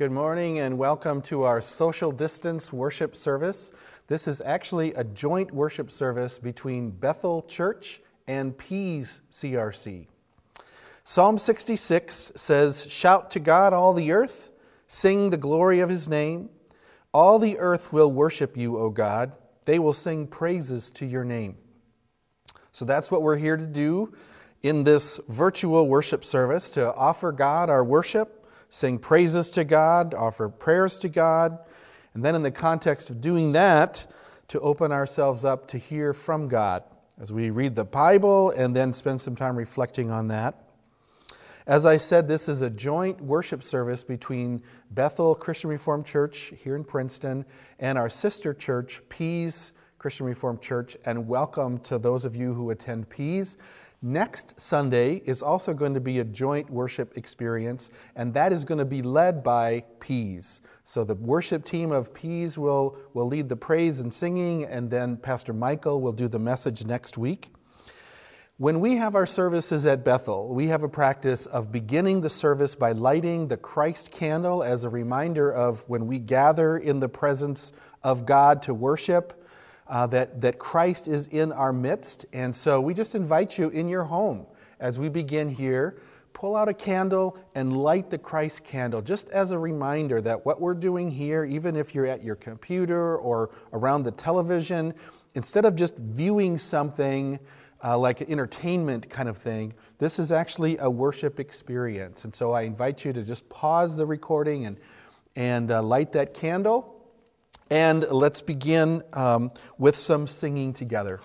Good morning and welcome to our social distance worship service. This is actually a joint worship service between Bethel Church and Pease CRC. Psalm 66 says, "Shout to God, all the earth, sing the glory of His name. All the earth will worship you, O God. They will sing praises to your name." So that's what we're here to do in this virtual worship service, to offer God our worship, sing praises to God, offer prayers to God, and then in the context of doing that, to open ourselves up to hear from God as we read the Bible and then spend some time reflecting on that. As I said, this is a joint worship service between Bethel Christian Reformed Church here in Princeton and our sister church, Pease Christian Reformed Church, and welcome to those of you who attend Pease. Next Sunday is also going to be a joint worship experience, and that is going to be led by Pease. So the worship team of Pease will lead the praise and singing, and then Pastor Michael will do the message next week. When we have our services at Bethel, we have a practice of beginning the service by lighting the Christ candle as a reminder of when we gather in the presence of God to worship, that Christ is in our midst. And so we just invite you in your home as we begin here, pull out a candle and light the Christ candle, just as a reminder that what we're doing here, even if you're at your computer or around the television, instead of just viewing something like an entertainment kind of thing, this is actually a worship experience. And so I invite you to just pause the recording and light that candle. And let's begin with some singing together.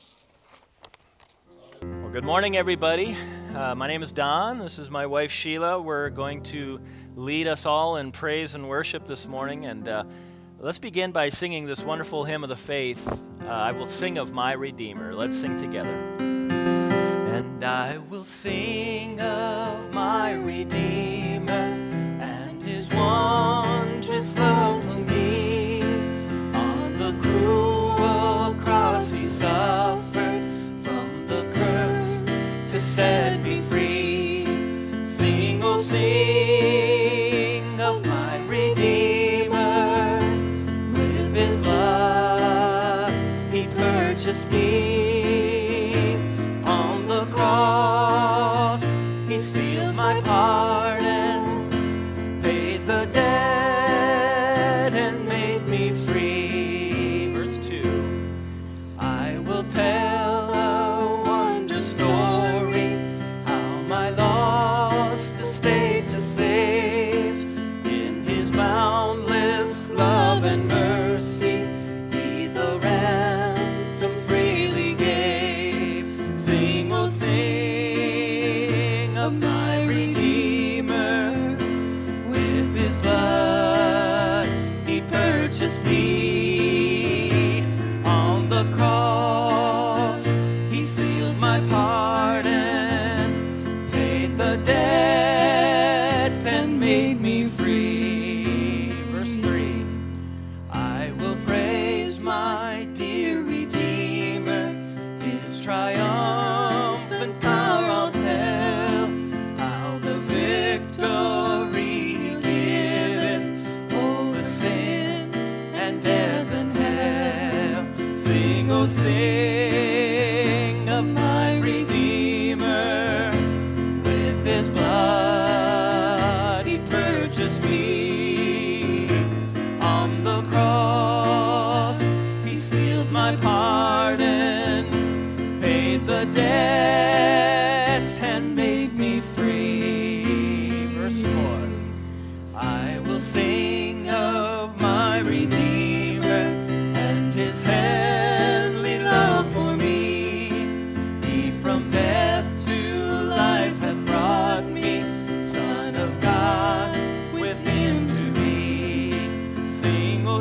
Well, good morning, everybody. My name is Don. This is my wife, Sheila. We're going to lead us all in praise and worship this morning. And let's begin by singing this wonderful hymn of the faith, "I Will Sing of My Redeemer." Let's sing together. And I will sing of my Redeemer and His wondrous love to me. Cruel cross He suffered, from the curse to set me free. Sing, oh sing of my Redeemer. With His blood He purchased me. On the cross He sealed my pardon, paid the debt and made me free. Tell a wondrous story, how my lost estate to save. In His boundless love and mercy, He the ransom freely gave. Sing, oh sing of my Redeemer. With His blood He purchased me. On the cross He sealed my pardon, paid the debt and made me free. Verse 3, I will praise my dear Redeemer. His triumphant power I'll tell, how the victory He giveth over sin and death and hell. Sing, oh sing of my Redeemer. With His blood He purchased me. On the cross He sealed my pardon, paid the debt and made me free. Verse 4, I will sing of my Redeemer and His heavenly love for me. He from death to life hath brought me, Son of God, with Him to be. Sing, oh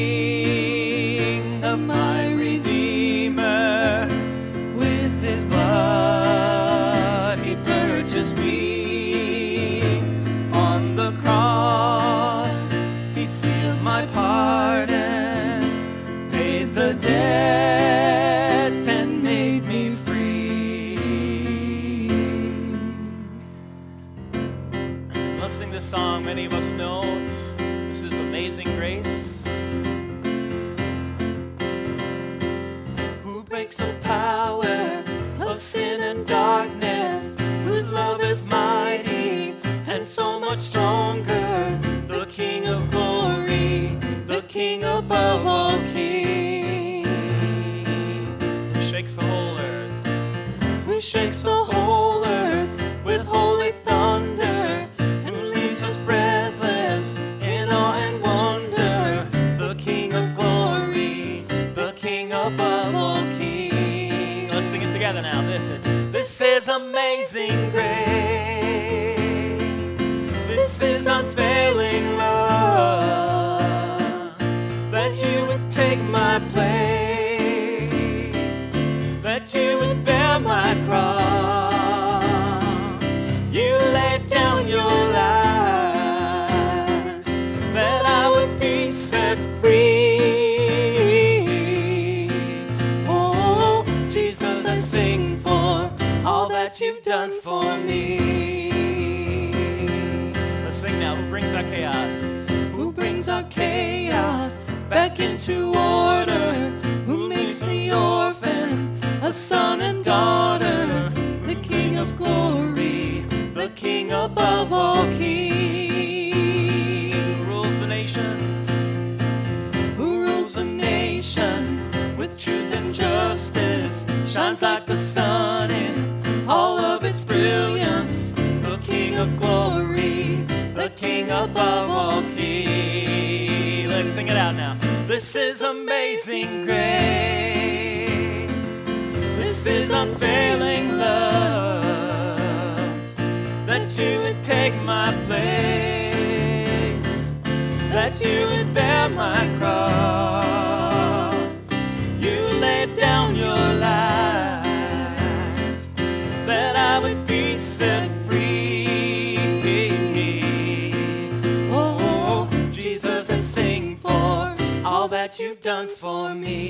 sing of my Redeemer. With His blood He purchased me. On the cross He sealed my pardon, paid the debt and made me free. Let's sing this song many of us know. It's much stronger, the King of glory, the King above all kings. Who shakes the whole earth, who shakes the whole earth with holy thunder, and leaves us breathless in awe and wonder, the King of glory, the King above all kings. Let's sing it together now. This is amazing grace. This is unfailing love, that you would take my place, that you would bear my cross. You laid down your life, that I would be set free. Oh, Jesus, I sing for all that you've done for me. Let's sing now. Who brings our chaos? Who brings our chaos back into order? Who makes the orphan a son and daughter? The King of glory, the King above all kings. Who rules the nations? Who rules the nations with truth and justice? Shines like the sun in all of its brilliance. The King of glory, the King above all kings. Let's sing it out now. This is amazing grace. This is unfailing love, that you would take my place, that you would bear my cross. You laid down your life, that I would be set free. Oh, Jesus, I sing for all that you've done for me.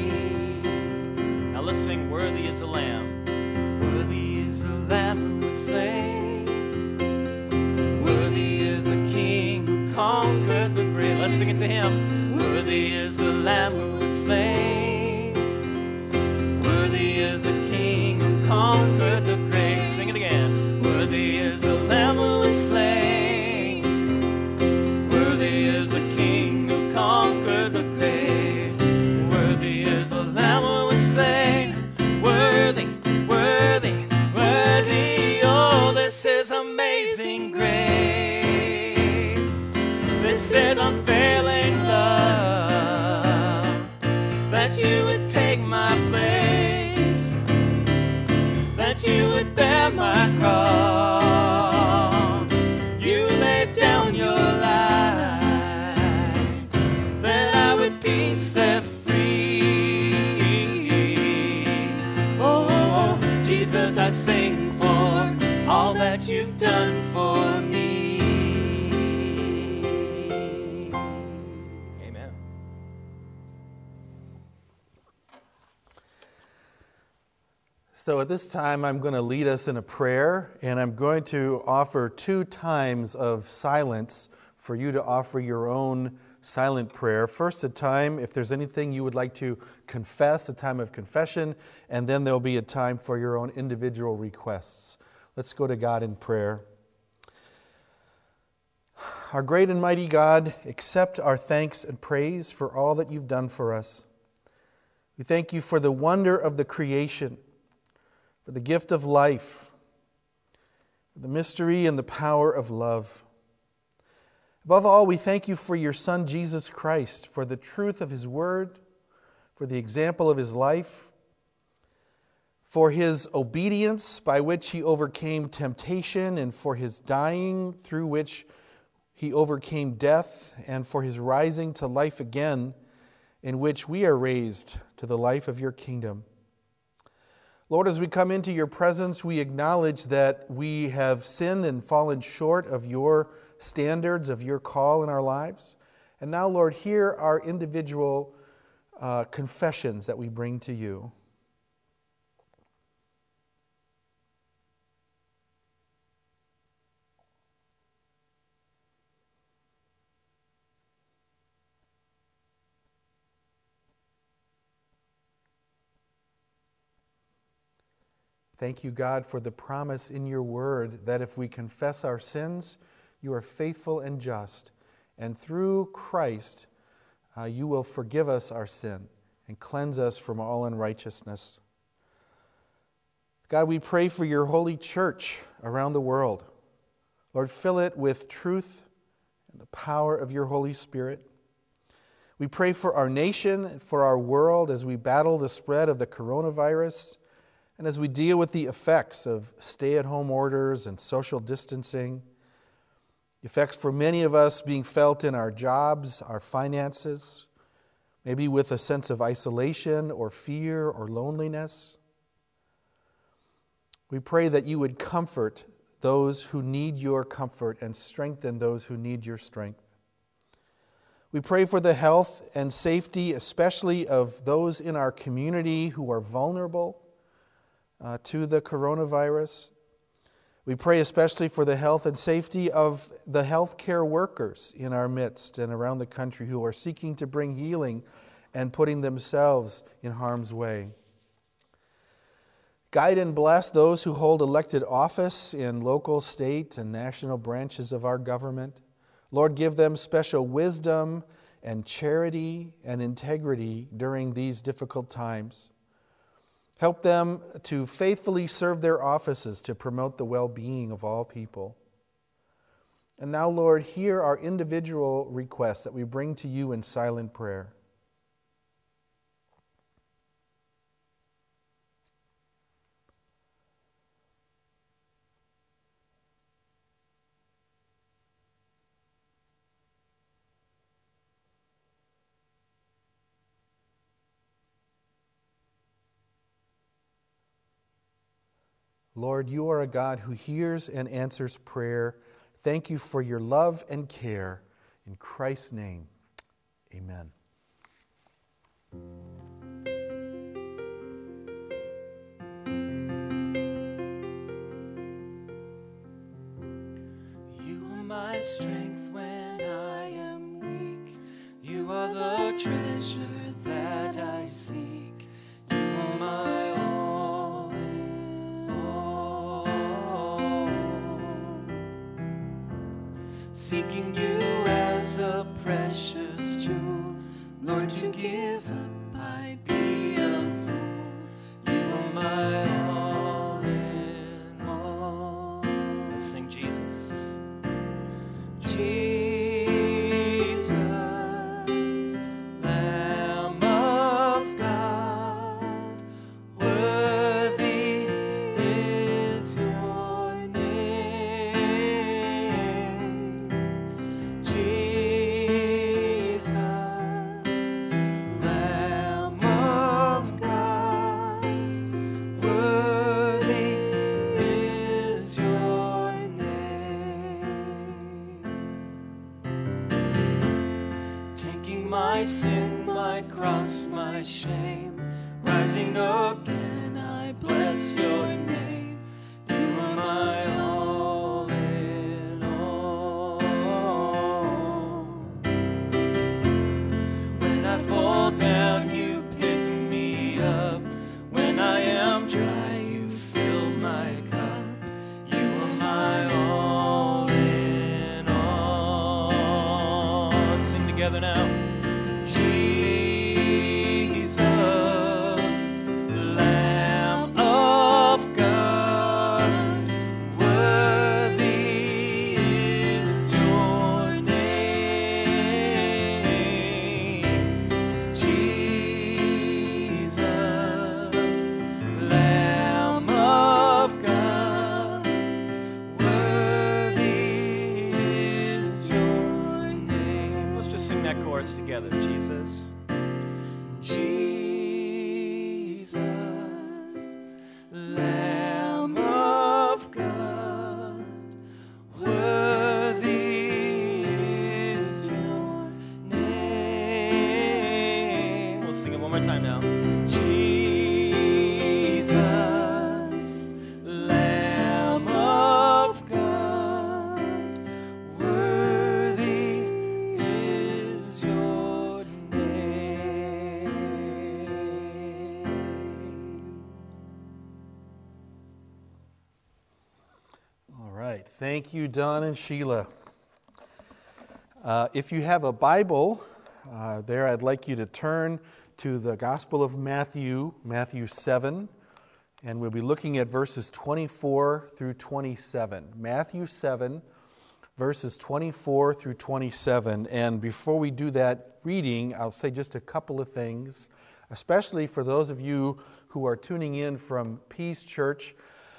Now let's sing Worthy is the Lamb. Worthy is the Lamb who was slain. Worthy is the King who conquered the grave. Let's sing it to him. Worthy is the Lamb who was slain. Worthy is the King who conquered the grave. Sing it again. Worthy is the Lamb who was slain. Worthy is the King who conquered the grave. Worthy is the Lamb who was slain. Worthy, worthy, worthy. Oh, this is amazing grace. This is unfailing love, that you would take my place, that you would bear my cross. You laid down your life, that I would be set free. Oh, Jesus, I sing for all that you've done for me. Amen. So at this time, I'm going to lead us in a prayer, and I'm going to offer 2 times of silence for you to offer your own silent prayer. First, a time, if there's anything you would like to confess, a time of confession, and then there'll be a time for your own individual requests. Let's go to God in prayer. Our great and mighty God, accept our thanks and praise for all that you've done for us. We thank you for the wonder of the creation, for the gift of life, for the mystery and the power of love. Above all, we thank you for your Son, Jesus Christ, for the truth of his word, for the example of his life, for his obedience by which he overcame temptation, and for his dying through which he overcame death, and for his rising to life again, in which we are raised to the life of your kingdom. Lord, as we come into your presence, we acknowledge that we have sinned and fallen short of your standards, of your call in our lives. And now, Lord, hear our individual confessions that we bring to you. Thank you, God, for the promise in your word that if we confess our sins, You are faithful and just, and through Christ you will forgive us our sin and cleanse us from all unrighteousness. God, we pray for your holy church around the world. Lord, fill it with truth and the power of your Holy Spirit. We pray for our nation and for our world as we battle the spread of the coronavirus and as we deal with the effects of stay-at-home orders and social distancing. The effects for many of us being felt in our jobs, our finances, maybe with a sense of isolation or fear or loneliness. We pray that you would comfort those who need your comfort and strengthen those who need your strength. We pray for the health and safety, especially of those in our community who are vulnerable to the coronavirus. We pray especially for the health and safety of the healthcare workers in our midst and around the country who are seeking to bring healing and putting themselves in harm's way. Guide and bless those who hold elected office in local, state, and national branches of our government. Lord, give them special wisdom and charity and integrity during these difficult times. Help them to faithfully serve their offices to promote the well-being of all people. And now, Lord, hear our individual requests that we bring to you in silent prayer. Lord, you are a God who hears and answers prayer. Thank you for your love and care. In Christ's name, amen. You are my strength when I am weak. You are the treasure that I seek. You are my all in all. Seeking you as a precious jewel, Lord, to give up I'd be a fool. You are my all in all. Let's sing Jesus. Jesus, Lamb of God, worthy is your name. Jesus, Lamb of God, worthy is your name. Taking my sin, my cross, my shame, rising again, I bless your name. You are my all in all. When I fall down, you pick me up. When I am dry, you fill my cup. You are my all in all. Let's sing together now. Jesus, Lamb of God, worthy is your name. Jesus, Lamb of God, worthy is your name. Let's just sing that chorus together. Jesus. Jesus, Lamb of God, worthy is your name. We'll sing it one more time now. Jesus, Lamb of God, worthy is your name. All right. Thank you, Don and Sheila. If you have a Bible, there I'd like you to turn to the Gospel of Matthew, Matthew 7, and we'll be looking at verses 24 through 27. Matthew 7, verses 24 through 27. And before we do that reading, I'll say just a couple of things, especially for those of you who are tuning in from Peace Church.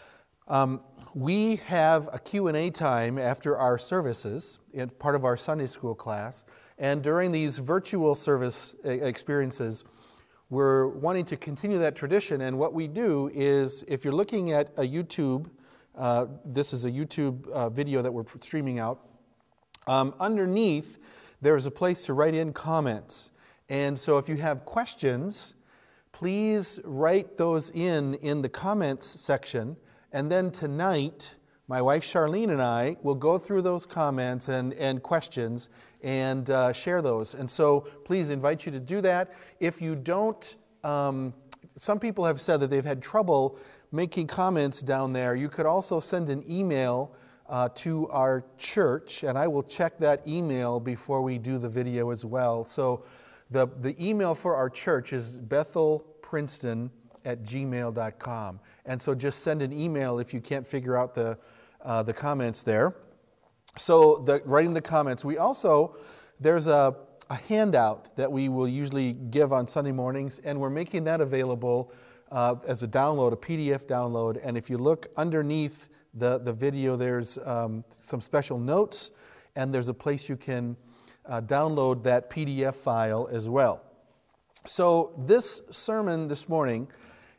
We have a Q&A time after our services, in part of our Sunday school class, and during these virtual service experiences, we're wanting to continue that tradition. And what we do is, if you're looking at a YouTube, this is a YouTube video that we're streaming out, underneath there's a place to write in comments. And so if you have questions, please write those in the comments section. And then tonight, my wife Charlene and I will go through those comments and questions and share those. And so please invite you to do that. If you don't, some people have said that they've had trouble making comments down there. You could also send an email to our church, and I will check that email before we do the video as well. So the email for our church is bethelprinceton@gmail.com. And so just send an email if you can't figure out the comments there. So writing the comments. We also, there's a handout that we will usually give on Sunday mornings, and we're making that available as a download, a PDF download. And if you look underneath the video, there's some special notes, and there's a place you can download that PDF file as well. So this sermon this morning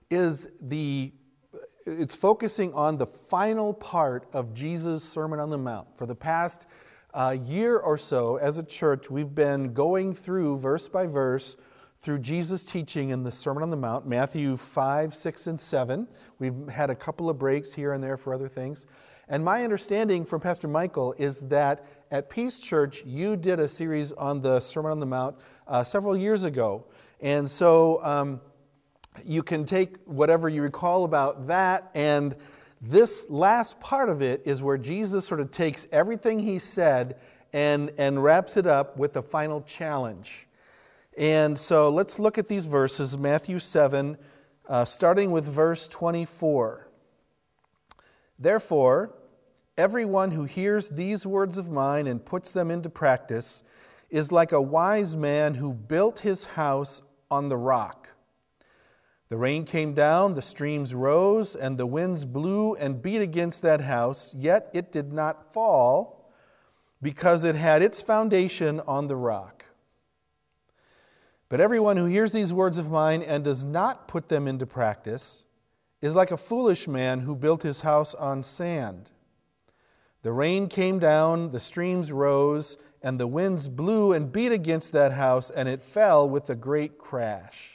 it's focusing on the final part of Jesus' Sermon on the Mount. For the past year or so, as a church, we've been going through verse by verse through Jesus' teaching in the Sermon on the Mount, Matthew 5, 6, and 7. We've had a couple of breaks here and there for other things. And my understanding from Pastor Michael is that at Peace Church, you did a series on the Sermon on the Mount several years ago. And so you can take whatever you recall about that, and this last part of it is where Jesus sort of takes everything he said and wraps it up with a final challenge. And so let's look at these verses, Matthew 7, starting with verse 24. Therefore, everyone who hears these words of mine and puts them into practice is like a wise man who built his house on the rock. The rain came down, the streams rose, and the winds blew and beat against that house, yet it did not fall, because it had its foundation on the rock. But everyone who hears these words of mine and does not put them into practice is like a foolish man who built his house on sand. The rain came down, the streams rose, and the winds blew and beat against that house, and it fell with a great crash.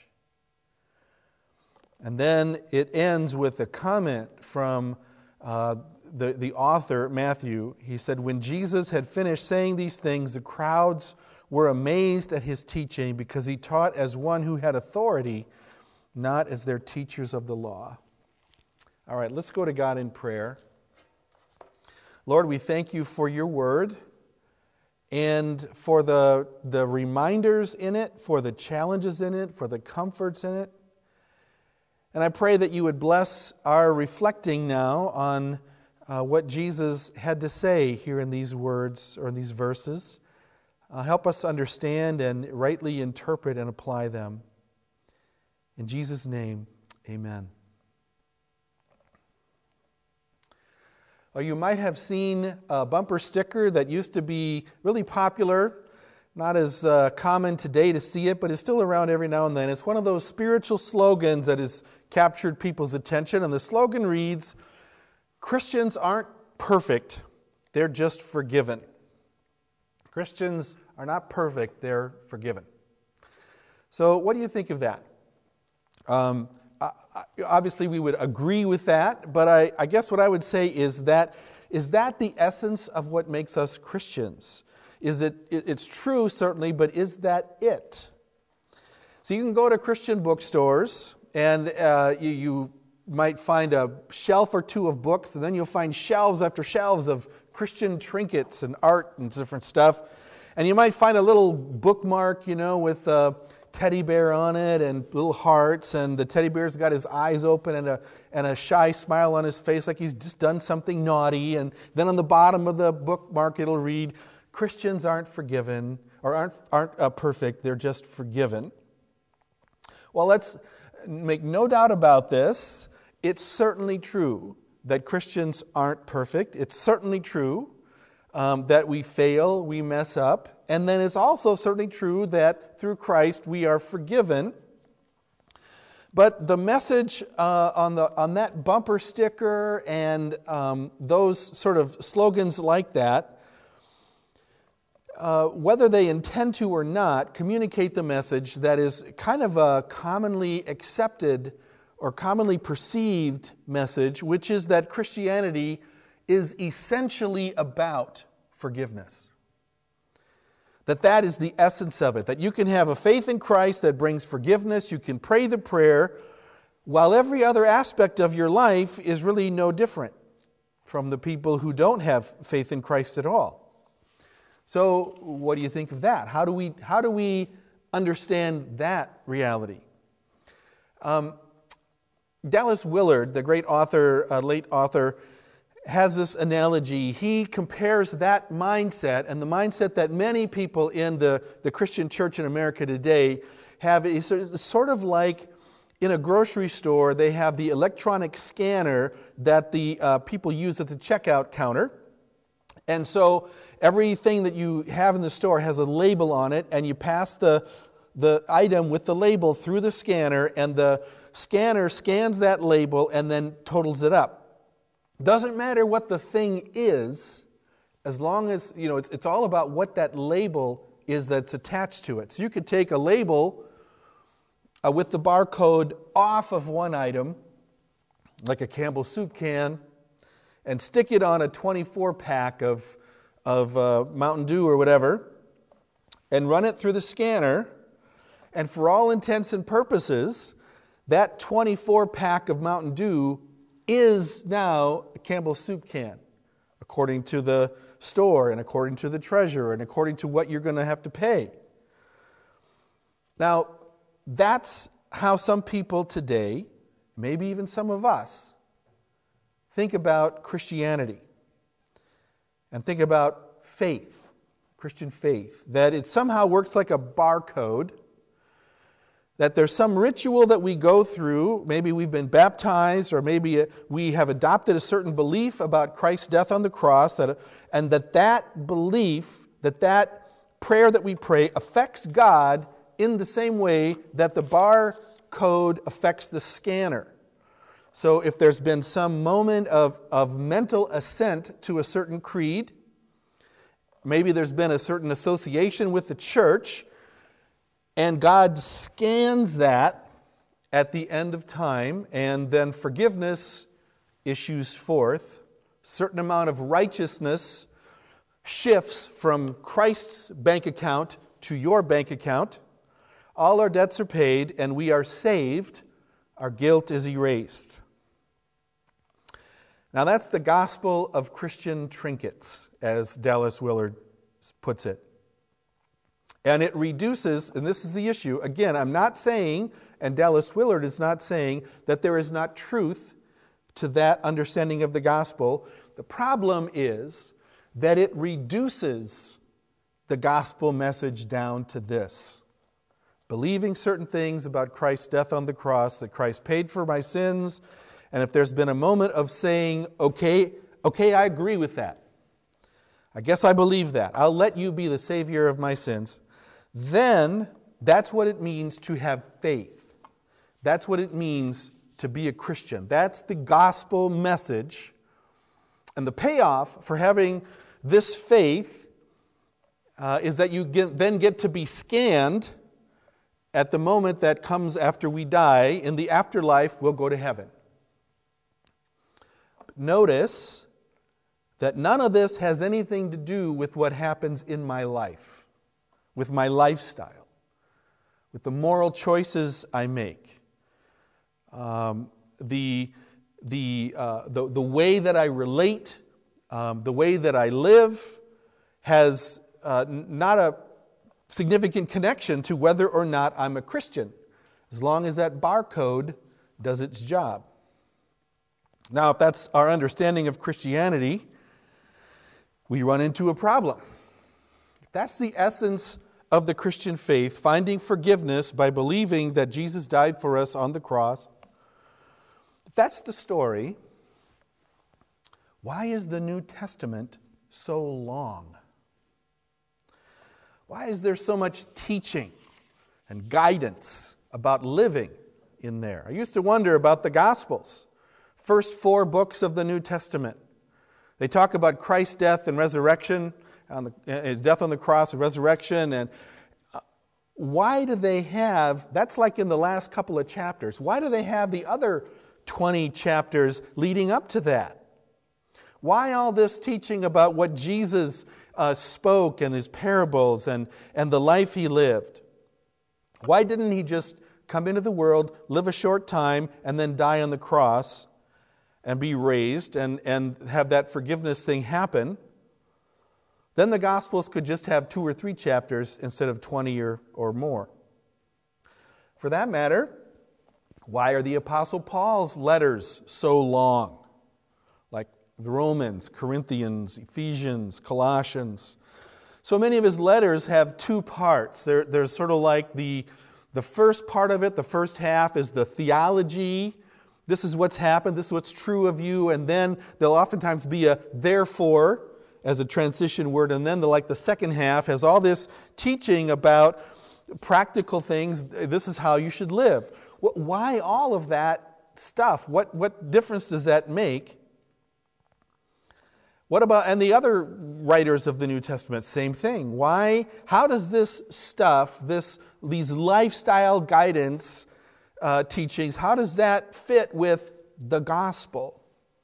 And then it ends with a comment from the author, Matthew. He said, when Jesus had finished saying these things, the crowds were amazed at his teaching because he taught as one who had authority, not as their teachers of the law. All right, let's go to God in prayer. Lord, we thank you for your word and for the reminders in it, for the challenges in it, for the comforts in it. And I pray that you would bless our reflecting now on what Jesus had to say here in these words or in these verses. Help us understand and rightly interpret and apply them. In Jesus' name, amen. Well, you might have seen a bumper sticker that used to be really popular. Not as common today to see it, but it's still around every now and then. It's one of those spiritual slogans that has captured people's attention. And the slogan reads, Christians aren't perfect, they're just forgiven. Christians are not perfect, they're forgiven. So what do you think of that? Obviously, we would agree with that, but I guess what I would say is that the essence of what makes us Christians? It's true, certainly, but is that it? So you can go to Christian bookstores, and you might find a shelf or two of books, and then you'll find shelves after shelves of Christian trinkets and art and different stuff. And you might find a little bookmark, with a teddy bear on it and little hearts, and the teddy bear's got his eyes open and a shy smile on his face like he's just done something naughty. And then on the bottom of the bookmark it'll read, Christians aren't forgiven, or aren't perfect, they're just forgiven. Well, let's make no doubt about this. It's certainly true that Christians aren't perfect. It's certainly true that we fail, we mess up. And then it's also certainly true that through Christ we are forgiven. But the message on that bumper sticker and those sort of slogans like that, whether they intend to or not, communicate the message that is kind of a commonly accepted or commonly perceived message, which is that Christianity is essentially about forgiveness. That is the essence of it. That you can have a faith in Christ that brings forgiveness, you can pray the prayer, while every other aspect of your life is really no different from the people who don't have faith in Christ at all. So, what do you think of that? How do we understand that reality? Dallas Willard, the great author, late author, has this analogy. He compares that mindset and the mindset that many people in the Christian church in America today have. It's sort of like in a grocery store, they have the electronic scanner that the people use at the checkout counter. And so everything that you have in the store has a label on it, and you pass the item with the label through the scanner, and the scanner scans that label and then totals it up. Doesn't matter what the thing is, as long as, it's all about what that label is that's attached to it. So you could take a label with the barcode off of one item, like a Campbell's soup can, and stick it on a 24-pack of Mountain Dew or whatever, and run it through the scanner, and for all intents and purposes, that 24-pack of Mountain Dew is now a Campbell's soup can, according to the store and according to the treasurer and according to what you're going to have to pay. Now, that's how some people today, maybe even some of us, think about Christianity and think about faith, Christian faith, that it somehow works like a barcode, that there's some ritual that we go through. Maybe we've been baptized, or maybe we have adopted a certain belief about Christ's death on the cross, and that belief, that prayer that we pray affects God in the same way that the barcode affects the scanner. So if there's been some moment of mental assent to a certain creed, maybe there's been a certain association with the church, and God scans that at the end of time, and then forgiveness issues forth. A certain amount of righteousness shifts from Christ's bank account to your bank account. All our debts are paid, and we are saved. Our guilt is erased. Now that's the gospel of Christian trinkets, as Dallas Willard puts it. And it reduces, and this is the issue, again, I'm not saying, and Dallas Willard is not saying, that there is not truth to that understanding of the gospel. The problem is that it reduces the gospel message down to this: believing certain things about Christ's death on the cross, that Christ paid for my sins, and if there's been a moment of saying, okay, I agree with that. I guess I believe that. I'll let you be the Savior of my sins. Then that's what it means to have faith. That's what it means to be a Christian. That's the gospel message. And the payoff for having this faith is that you then get to be scanned at the moment that comes after we die. In the afterlife, we'll go to heaven. But notice that none of this has anything to do with what happens in my life, with my lifestyle, with the moral choices I make. The way that I relate, the way that I live has not a significant connection to whether or not I'm a Christian, as long as that barcode does its job. Now, if that's our understanding of Christianity, we run into a problem. If that's the essence of the Christian faith, finding forgiveness by believing that Jesus died for us on the cross, if that's the story, why is the New Testament so long? Why is there so much teaching and guidance about living in there? I used to wonder about the Gospels. First 4 books of the New Testament. They talk about Christ's death and resurrection, His death on the cross and resurrection. And why do they have, that's like in the last couple of chapters, why do they have the other 20 chapters leading up to that? Why all this teaching about what Jesus spoke and His parables and the life He lived? Why didn't He just come into the world, live a short time, and then die on the cross and be raised and have that forgiveness thing happen? Then the Gospels could just have 2 or 3 chapters instead of 20 or more. For that matter, why are the Apostle Paul's letters so long? Like Romans, Corinthians, Ephesians, Colossians. So many of his letters have 2 parts. There's sort of like the first part of it, the first half is the theology. This is what's happened, this is what's true of you, and then there'll oftentimes be a therefore as a transition word, and then the second half has all this teaching about practical things. This is how you should live. Why all of that stuff? What difference does that make? What about, and the other writers of the New Testament, same thing. Why? How does this stuff, these lifestyle guidance teachings, how does that fit with the gospel?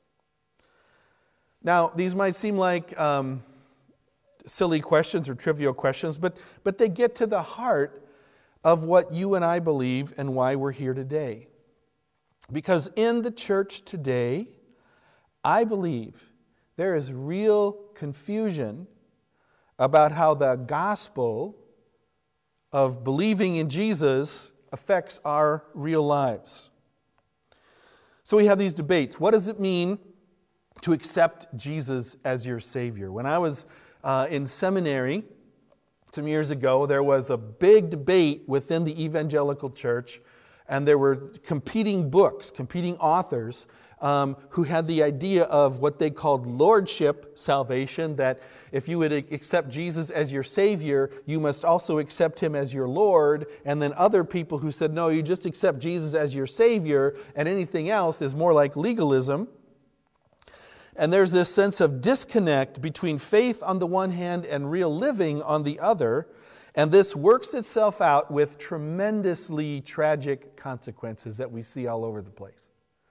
Now, these might seem like silly questions or trivial questions, but they get to the heart of what you and I believe and why we're here today. Because in the church today, I believe there is real confusion about how the gospel of believing in Jesus affects our real lives. So we have these debates. What does it mean to accept Jesus as your Savior? When I was in seminary some years ago, there was a big debate within the evangelical church, and there were competing books, competing authors who had the idea of what they called lordship salvation, that if you would accept Jesus as your Savior, you must also accept Him as your Lord. And then other people who said, no, you just accept Jesus as your Savior, and anything else is more like legalism. And there's this sense of disconnect between faith on the one hand and real living on the other. And this works itself out with tremendously tragic consequences that we see all over the place.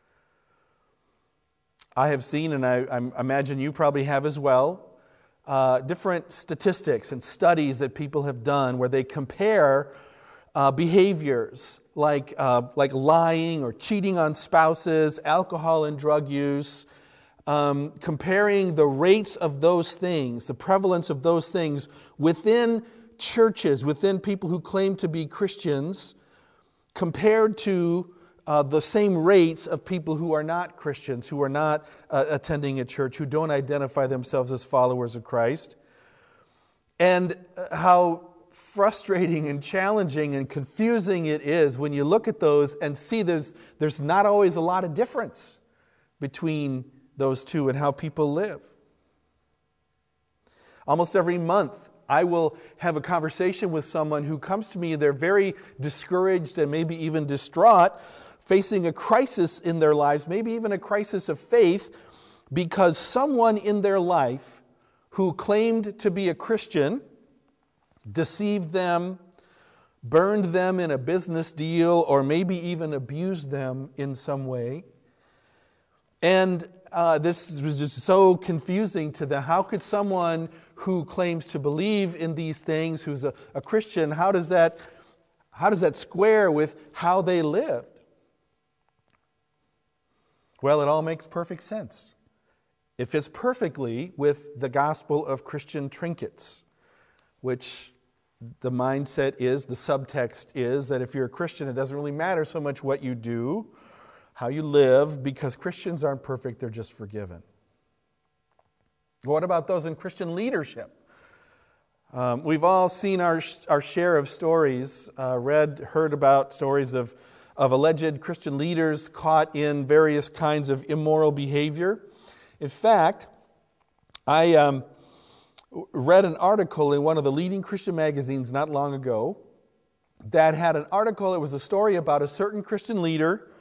I have seen, and I imagine you probably have as well, different statistics and studies that people have done where they compare behaviors like lying or cheating on spouses, alcohol and drug use, comparing the rates of those things, the prevalence of those things within churches, within people who claim to be Christians, compared to the same rates of people who are not Christians, who are not attending a church, who don't identify themselves as followers of Christ. And how frustrating and challenging and confusing it is when you look at those and see there's not always a lot of difference between those two and how people live. Almost every month, I will have a conversation with someone who comes to me, they're very discouraged and maybe even distraught, facing a crisis in their lives, maybe even a crisis of faith, because someone in their life who claimed to be a Christian deceived them, burned them in a business deal, or maybe even abused them in some way. And this was just so confusing to them. How could someone who claims to believe in these things, who's a Christian, how does that square with how they lived? Well, it all makes perfect sense. It fits perfectly with the gospel of Christian trinkets. which the mindset is, the subtext is, that if you're a Christian, it doesn't really matter so much what you do, how you live, because Christians aren't perfect, they're just forgiven. What about those in Christian leadership? We've all seen our share of stories, heard about stories of alleged Christian leaders caught in various kinds of immoral behavior. In fact, I read an article in one of the leading Christian magazines not long ago that had an article. It was a story about a certain Christian leader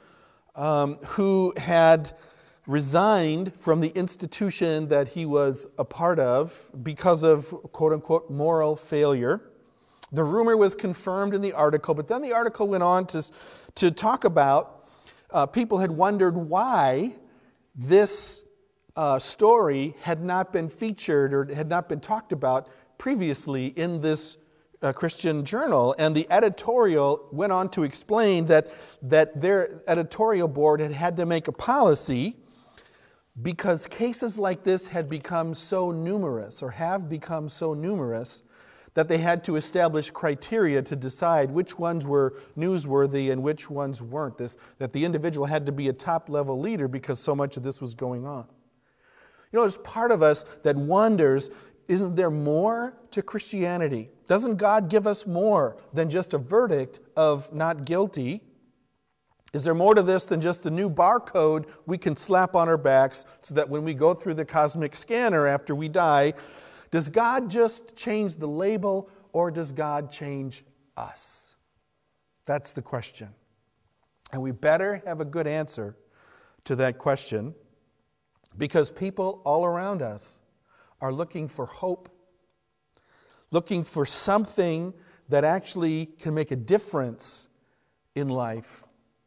who had resigned from the institution that he was a part of because of, quote-unquote, moral failure. The rumor was confirmed in the article, but then the article went on to talk about people had wondered why this story had not been featured or had not been talked about previously in this Christian journal. And the editorial went on to explain that their editorial board had to make a policy because cases like this had become so numerous or have become so numerous that they had to establish criteria to decide which ones were newsworthy and which ones weren't. That the individual had to be a top-level leader because so much of this was going on. You know, there's part of us that wonders, isn't there more to Christianity? Doesn't God give us more than just a verdict of not guilty? Is there more to this than just a new barcode we can slap on our backs so that when we go through the cosmic scanner after we die, does God just change the label or does God change us? That's the question. And we better have a good answer to that question because people all around us are looking for hope, looking for something that actually can make a difference in life.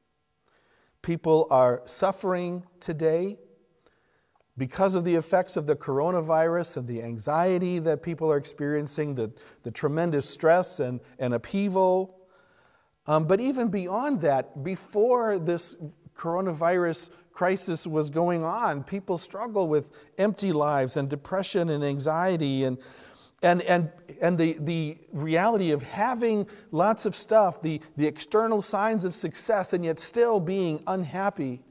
People are suffering today because of the effects of the coronavirus and the anxiety that people are experiencing, the tremendous stress and upheaval. But even beyond that, before this coronavirus crisis was going on, people struggle with empty lives and depression and anxiety and the reality of having lots of stuff, the external signs of success, and yet still being unhappy.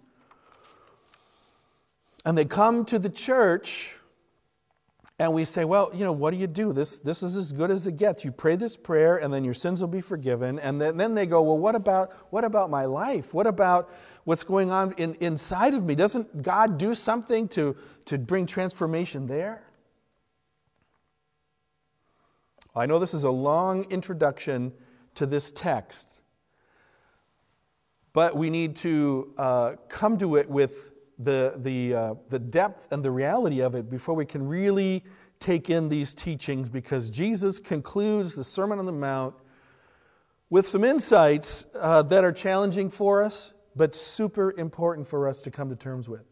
And they come to the church, and we say, well, you know, what do? This is as good as it gets. You pray this prayer, and then your sins will be forgiven. And then they go, well, what about my life? What about what's going on inside of me? Doesn't God do something to bring transformation there? I know this is a long introduction to this text, but we need to come to it with the depth and the reality of it before we can really take in these teachings, because Jesus concludes the Sermon on the Mount with some insights that are challenging for us, but super important for us to come to terms with.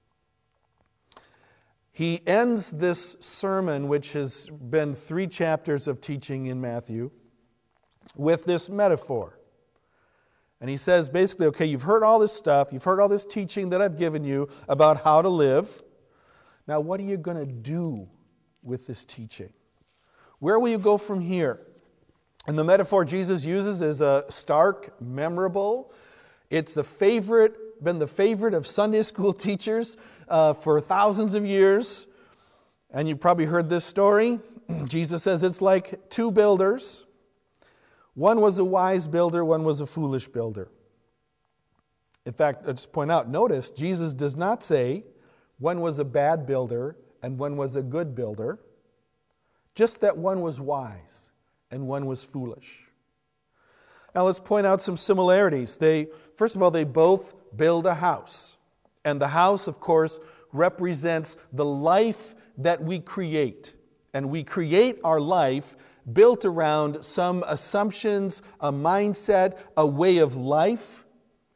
He ends this sermon, which has been 3 chapters of teaching in Matthew, with this metaphor. And he says basically, okay, you've heard all this stuff, you've heard all this teaching that I've given you about how to live. Now, what are you going to do with this teaching? Where will you go from here? And the metaphor Jesus uses is a stark, memorable. It's been the favorite of Sunday school teachers for thousands of years. And you've probably heard this story. Jesus says it's like 2 builders. One was a wise builder, one was a foolish builder. In fact, I'll just point out, notice, Jesus does not say one was a bad builder and one was a good builder. Just that one was wise and one was foolish. Now let's point out some similarities. First of all, they both build a house. And the house, of course, represents the life that we create. And we create our life built around some assumptions, a mindset, a way of life.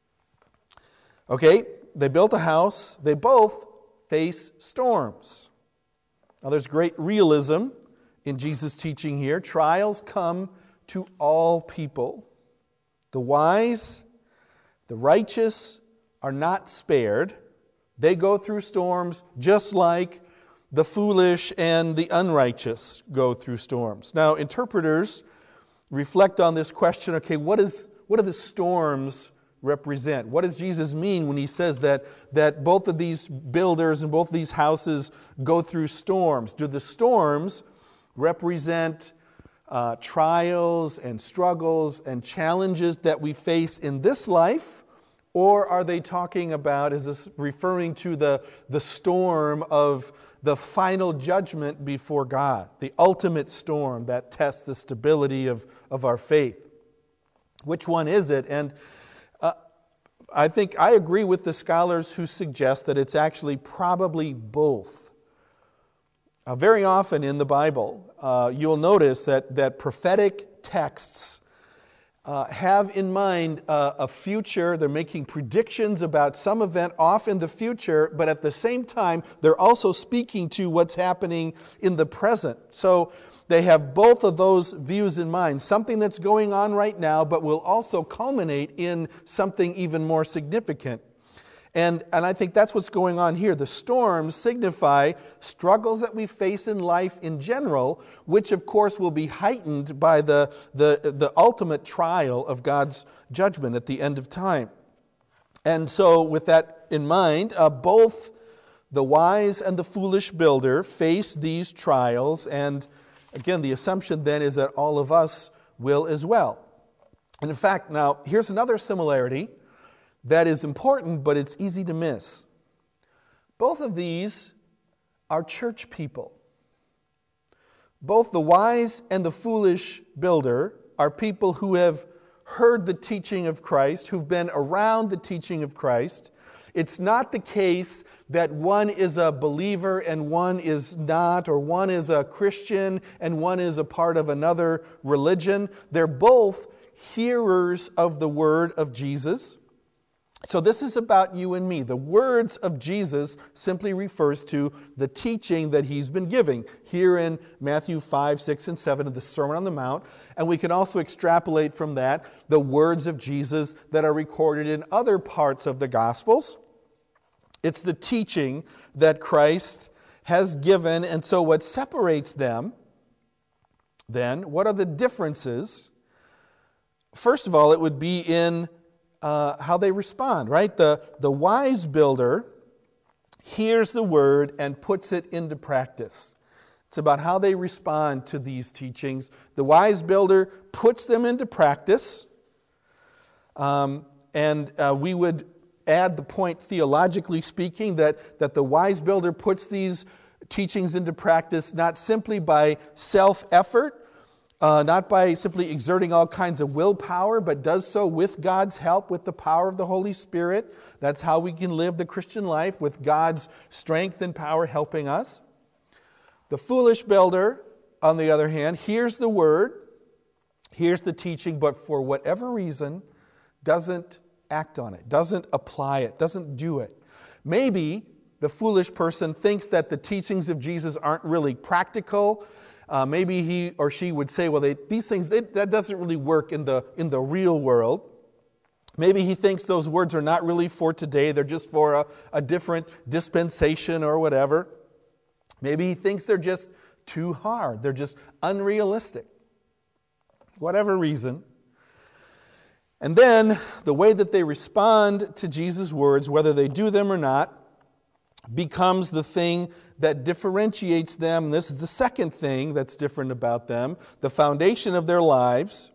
Okay, they built a house. They both face storms. Now there's great realism in Jesus' teaching here. Trials come to all people. The wise, the righteous are not spared. They go through storms just like the foolish and the unrighteous go through storms. Now, interpreters reflect on this question, okay, what do the storms represent? What does Jesus mean when he says that both of these builders and both of these houses go through storms? Do the storms represent trials and struggles and challenges that we face in this life? Or are they talking about, is this referring to the storm of the final judgment before God, the ultimate storm that tests the stability of our faith? Which one is it? And I think I agree with the scholars who suggest that it's actually probably both. Very often in the Bible, you'll notice that prophetic texts have in mind a future. They're making predictions about some event off in the future, but at the same time, they're also speaking to what's happening in the present. So they have both of those views in mind. Something that's going on right now, but will also culminate in something even more significant. And I think that's what's going on here. The storms signify struggles that we face in life in general, which of course will be heightened by the ultimate trial of God's judgment at the end of time. And so with that in mind, both the wise and the foolish builder face these trials. And again, the assumption then is that all of us will as well. And in fact, now here's another similarity that is important, but it's easy to miss. Both of these are church people. Both the wise and the foolish builder are people who have heard the teaching of Christ, who've been around the teaching of Christ. It's not the case that one is a believer and one is not, or one is a Christian and one is a part of another religion. They're both hearers of the word of Jesus. So this is about you and me. The words of Jesus simply refers to the teaching that he's been giving here in Matthew 5, 6, and 7 of the Sermon on the Mount. And we can also extrapolate from that the words of Jesus that are recorded in other parts of the Gospels. It's the teaching that Christ has given. And so what separates them, then, what are the differences? First of all, it would be in how they respond, right? The wise builder hears the word and puts it into practice. It's about how they respond to these teachings. The wise builder puts them into practice. And we would add the point, theologically speaking, that the wise builder puts these teachings into practice not simply by self-effort, not by simply exerting all kinds of willpower, but does so with God's help, with the power of the Holy Spirit. That's how we can live the Christian life, with God's strength and power helping us. The foolish builder, on the other hand, hears the word, hears the teaching, but for whatever reason, doesn't act on it, doesn't apply it, doesn't do it. Maybe the foolish person thinks that the teachings of Jesus aren't really practical. Maybe he or she would say, well, these things, that doesn't really work in the real world. Maybe he thinks those words are not really for today. They're just for a different dispensation or whatever. Maybe he thinks they're just too hard. They're just unrealistic. Whatever reason. And then the way that they respond to Jesus' words, whether they do them or not, becomes the thing that differentiates them. This is the second thing that's different about them. The foundation of their lives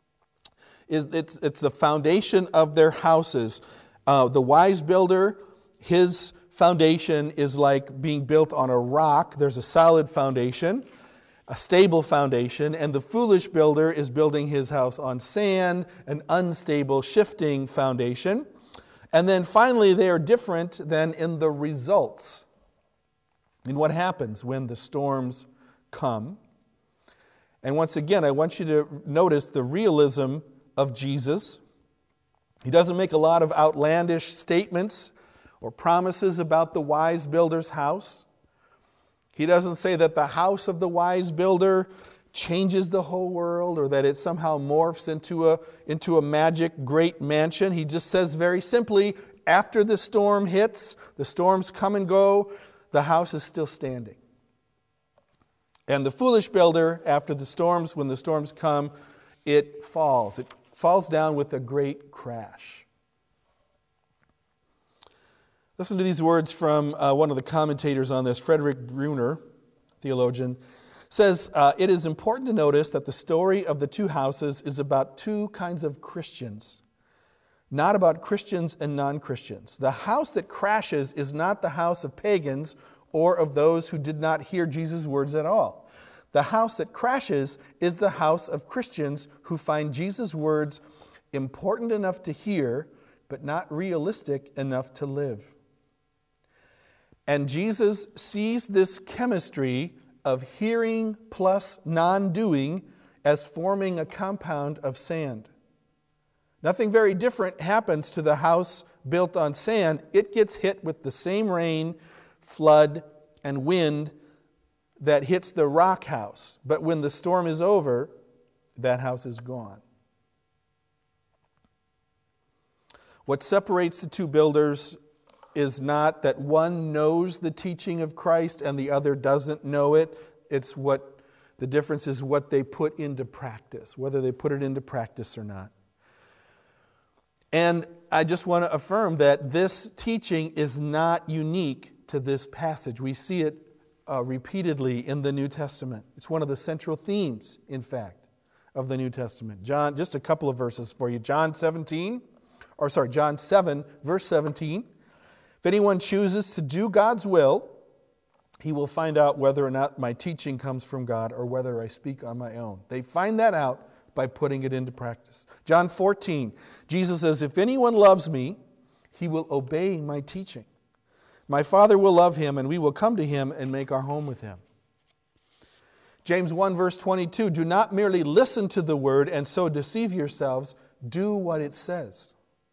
it's the foundation of their houses. The wise builder, his foundation is like being built on a rock. There's a solid foundation, a stable foundation, and the foolish builder is building his house on sand, an unstable, shifting foundation. And then finally, they are different than in the results, in what happens when the storms come. And once again, I want you to notice the realism of Jesus. He doesn't make a lot of outlandish statements or promises about the wise builder's house. He doesn't say that the house of the wise builder changes the whole world or that it somehow morphs into a magic great mansion. He just says very simply, after the storm hits, the storms come and go, the house is still standing. And the foolish builder, after the storms, when the storms come, it falls. It falls down with a great crash. Listen to these words from one of the commentators on this, Frederick Bruner, theologian, says, it is important to notice that the story of the two houses is about two kinds of Christians, not about Christians and non-Christians. The house that crashes is not the house of pagans or of those who did not hear Jesus' words at all. The house that crashes is the house of Christians who find Jesus' words important enough to hear, but not realistic enough to live. And Jesus sees this chemistry of hearing plus non-doing as forming a compound of sand. Nothing very different happens to the house built on sand. It gets hit with the same rain, flood, and wind that hits the rock house. But when the storm is over, that house is gone. What separates the two builders is not that one knows the teaching of Christ and the other doesn't know it. It's what the difference is what they put into practice, whether they put it into practice or not. And I just want to affirm that this teaching is not unique to this passage. We see it repeatedly in the New Testament. It's one of the central themes, in fact, of the New Testament. John, just a couple of verses for you. John 7, verse 17. If anyone chooses to do God's will, he will find out whether or not my teaching comes from God or whether I speak on my own. They find that out by putting it into practice. John 14, Jesus says, if anyone loves me, he will obey my teaching. My Father will love him, and we will come to him and make our home with him. James 1, verse 22, do not merely listen to the word and so deceive yourselves. Do what it says.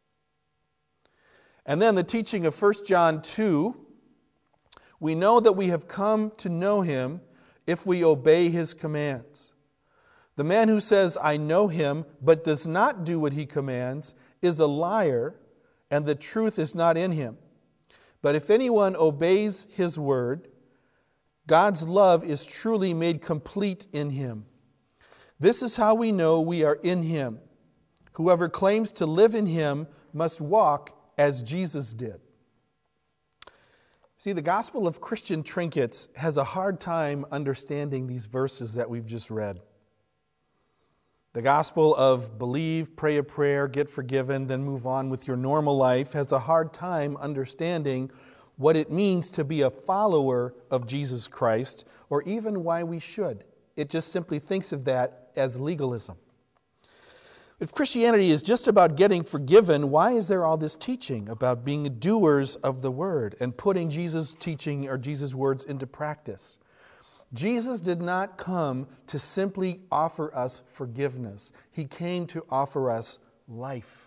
And then the teaching of 1 John 2, we know that we have come to know him if we obey his commands. The man who says, I know him, but does not do what he commands, is a liar, and the truth is not in him. But if anyone obeys his word, God's love is truly made complete in him. This is how we know we are in him. Whoever claims to live in him must walk as Jesus did. See, the gospel of Christian trinkets has a hard time understanding these verses that we've just read. The gospel of believe, pray a prayer, get forgiven, then move on with your normal life has a hard time understanding what it means to be a follower of Jesus Christ, or even why we should. It just simply thinks of that as legalism. If Christianity is just about getting forgiven, why is there all this teaching about being doers of the word and putting Jesus' teaching or Jesus' words into practice? Jesus did not come to simply offer us forgiveness. He came to offer us life.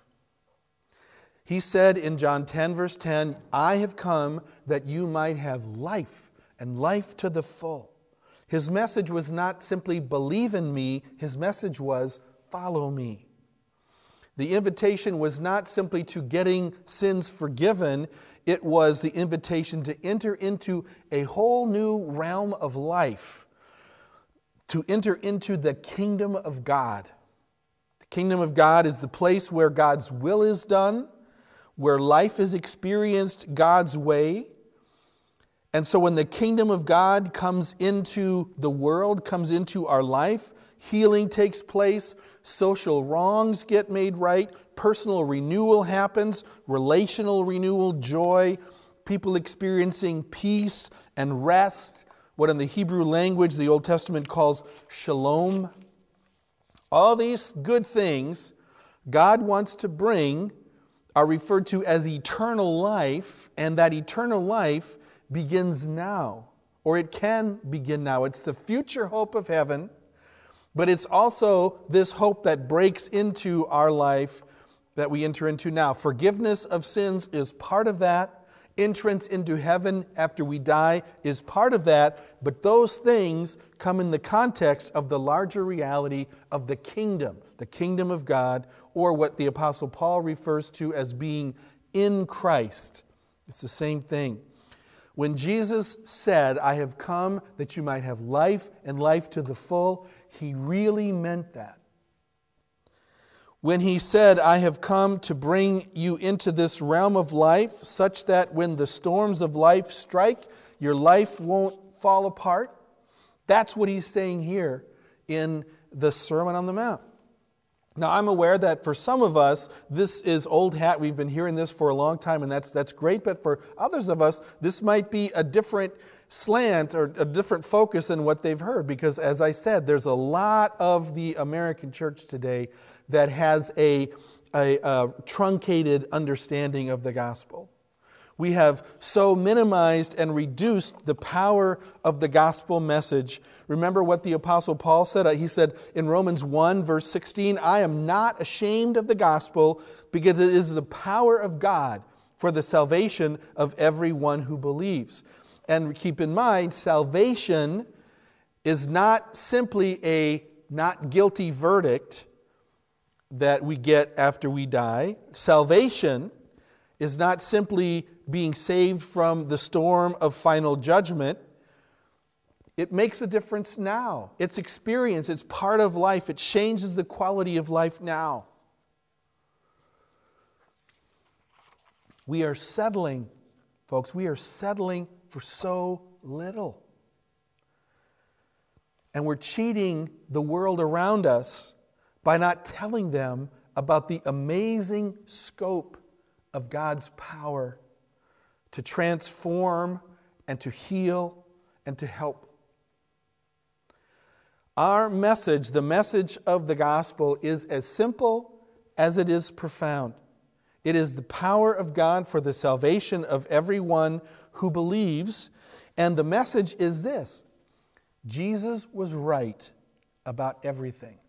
He said in John 10, verse 10, I have come that you might have life, and life to the full. His message was not simply believe in me. His message was follow me. The invitation was not simply to getting sins forgiven. It was the invitation to enter into a whole new realm of life, to enter into the kingdom of God. The kingdom of God is the place where God's will is done, where life is experienced God's way. And so when the kingdom of God comes into the world, comes into our life, healing takes place, social wrongs get made right, personal renewal happens, relational renewal, joy, people experiencing peace and rest, what in the Hebrew language the Old Testament calls shalom. All these good things God wants to bring are referred to as eternal life, and that eternal life begins now, or it can begin now. It's the future hope of heaven, but it's also this hope that breaks into our life that we enter into now. Forgiveness of sins is part of that. Entrance into heaven after we die is part of that. But those things come in the context of the larger reality of the kingdom of God, or what the Apostle Paul refers to as being in Christ. It's the same thing. When Jesus said, I have come that you might have life and life to the full, He really meant that. When He said, I have come to bring you into this realm of life, such that when the storms of life strike, your life won't fall apart, that's what He's saying here in the Sermon on the Mount. Now, I'm aware that for some of us, this is old hat. We've been hearing this for a long time, and that's great. But for others of us, this might be a different slant or a different focus than what they've heard. Because, as I said, there's a lot of the American church today that has a truncated understanding of the gospel. We have so minimized and reduced the power of the gospel message. Remember what the Apostle Paul said? He said in Romans 1, verse 16, I am not ashamed of the gospel because it is the power of God for the salvation of everyone who believes. And keep in mind, salvation is not simply a not guilty verdict that we get after we die. Salvation is not simply being saved from the storm of final judgment. It makes a difference now. It's experience. It's part of life. It changes the quality of life now. We are settling, folks, we are settling for so little. And we're cheating the world around us by not telling them about the amazing scope of God's power to transform and to heal and to help. Our message, the message of the gospel, is as simple as it is profound. It is the power of God for the salvation of everyone who believes. And the message is this: Jesus was right about everything.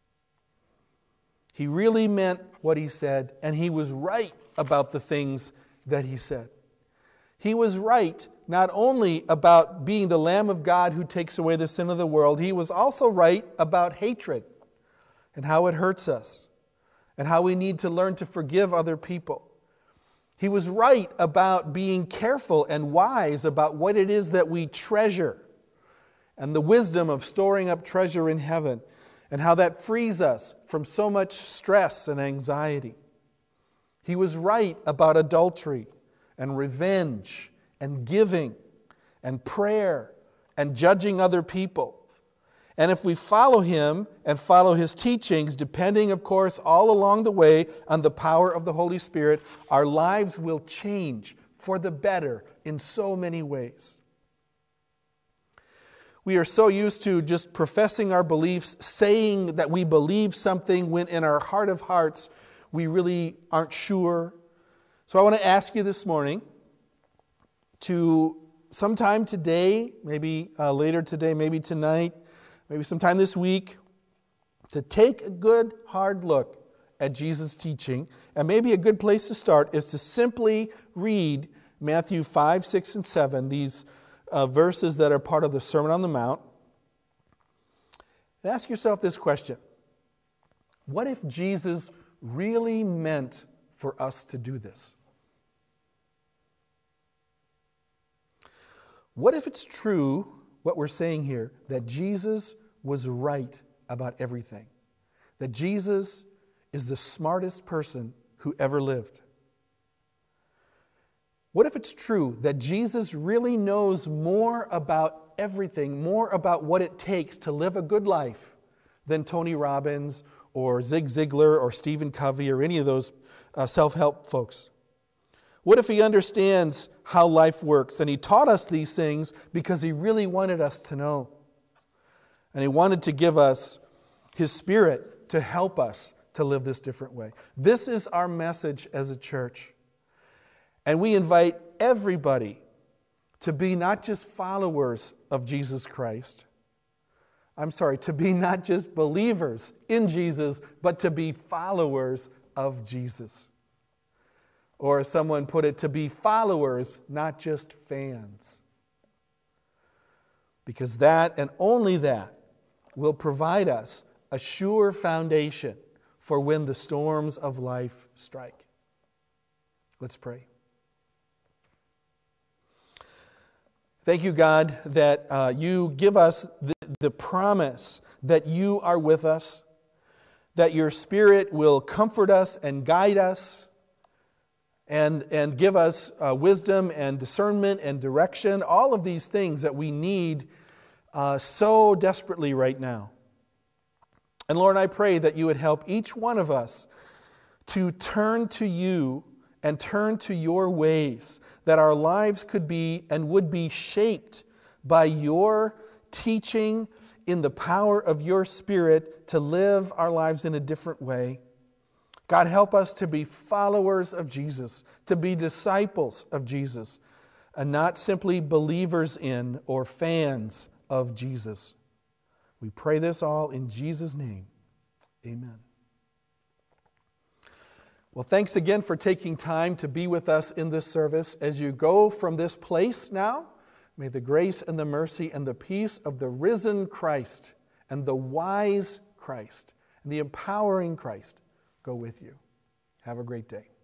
He really meant what He said, and He was right about the things that He said. He was right not only about being the Lamb of God who takes away the sin of the world, He was also right about hatred and how it hurts us and how we need to learn to forgive other people. He was right about being careful and wise about what it is that we treasure and the wisdom of storing up treasure in heaven and how that frees us from so much stress and anxiety. He was right about adultery and revenge and giving and prayer and judging other people. And if we follow Him and follow His teachings, depending, of course, all along the way on the power of the Holy Spirit, our lives will change for the better in so many ways. We are so used to just professing our beliefs, saying that we believe something when in our heart of hearts we really aren't sure. So I want to ask you this morning to sometime today, maybe later today, maybe tonight, maybe sometime this week, to take a good hard look at Jesus' teaching. And maybe a good place to start is to simply read Matthew 5, 6, and 7, these verses that are part of the Sermon on the Mount. And ask yourself this question: what if Jesus really meant for us to do this? What if it's true, what we're saying here, that Jesus was right about everything? That Jesus is the smartest person who ever lived? What if it's true that Jesus really knows more about everything, more about what it takes to live a good life than Tony Robbins or Zig Ziglar or Stephen Covey or any of those self-help folks? What if He understands how life works and He taught us these things because He really wanted us to know? And He wanted to give us His Spirit to help us to live this different way. This is our message as a church. And we invite everybody to be not just followers of Jesus Christ. To be not just believers in Jesus, but to be followers of Jesus. Or as someone put it, to be followers, not just fans. Because that and only that will provide us a sure foundation for when the storms of life strike. Let's pray. Thank you, God, that you give us the promise that you are with us, that your Spirit will comfort us and guide us and give us wisdom and discernment and direction, all of these things that we need so desperately right now. And Lord, I pray that you would help each one of us to turn to you and turn to your ways, that our lives could be and would be shaped by your teaching in the power of your Spirit to live our lives in a different way. God, help us to be followers of Jesus, to be disciples of Jesus, and not simply believers in or fans of Jesus. We pray this all in Jesus' name. Amen. Well, thanks again for taking time to be with us in this service. As you go from this place now, may the grace and the mercy and the peace of the risen Christ and the wise Christ and the empowering Christ go with you. Have a great day.